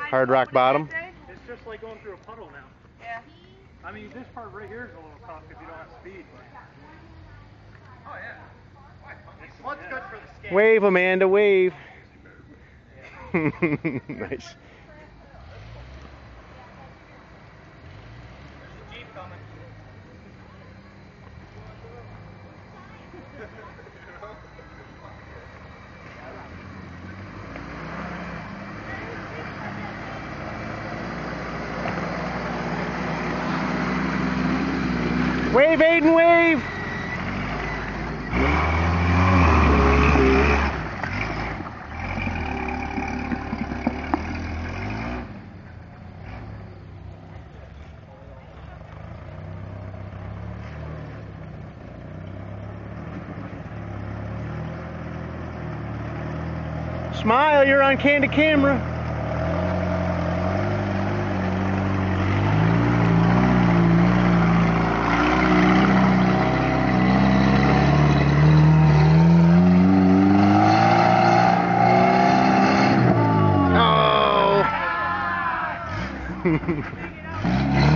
Hard rock bottom. It's just like going through a puddle now. Yeah. I mean, this part right here is a little tough if you don't have speed. But... Oh yeah. What's good for the skate? Wave, Amanda, wave. Nice. Jeep coming. Wave, Aiden, wave! Smile, you're on candid camera. Oh.